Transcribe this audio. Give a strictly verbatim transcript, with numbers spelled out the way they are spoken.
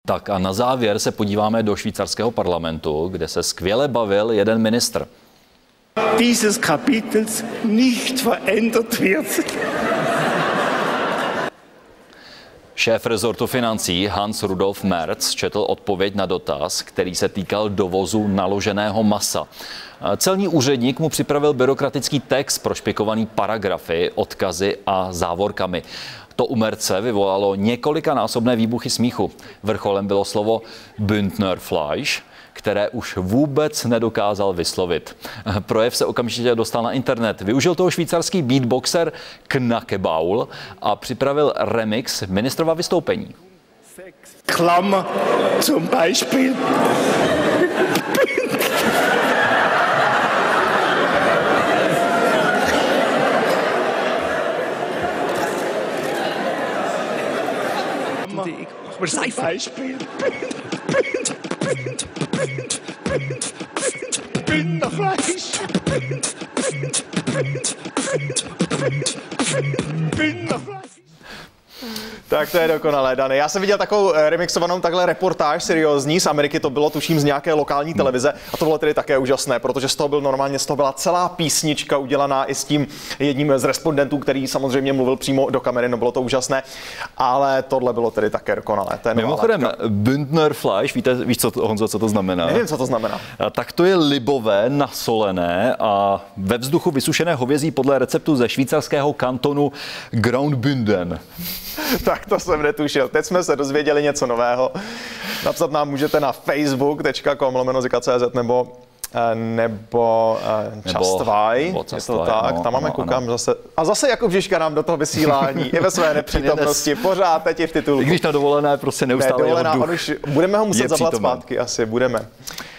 Tak a na závěr se podíváme do švýcarského parlamentu, kde se skvěle bavil jeden ministr. Dieses Kapitels nicht verändert wird. Šéf rezortu financí Hans Rudolf Merz četl odpověď na dotaz, který se týkal dovozu naloženého masa. Celní úředník mu připravil byrokratický text prošpikovaný paragrafy, odkazy a závorkami. To u Merze vyvolalo několikanásobné výbuchy smíchu. Vrcholem bylo slovo Bündnerfleisch, které už vůbec nedokázal vyslovit. Projev se okamžitě dostal na internet. Využil toho švýcarský beatboxer Knackebaul a připravil remix ministrova vystoupení. Klammer zum Beispiel. Beispiel. Bündnerfleisch. Bündnerfleisch. Tak to je dokonalé, Dany. Já jsem viděl takovou remixovanou takhle reportáž seriózní z Ameriky, to bylo tuším z nějaké lokální televize a to bylo tedy také úžasné, protože z toho byl normálně, z toho byla celá písnička udělaná i s tím jedním z respondentů, který samozřejmě mluvil přímo do kamery, no bylo to úžasné, ale tohle bylo tedy také dokonalé. To je mimochodem, Bündnerfleisch, víte, víš, co to, Honzo, co to znamená? Nevím, co to znamená. Tak to je libové, nasolené a ve vzduchu vysušené hovězí podle receptu ze švýcarského kantonu Graubünden. Tak to jsem netušil. Teď jsme se dozvěděli něco nového. Napsat nám můžete na facebook tečka com lomeno zika tečka cz nebo nebo Častvaj, je to tak, no, tam máme, no, koukám no. zase. A zase Jakub Žižka nám do toho vysílání, i ve své nepřítomnosti, pořád teď je v titulku. I když na dovolené prostě neustále ne, dovolená, jeho duch už budeme ho muset zavolat přítomen. zpátky, asi budeme.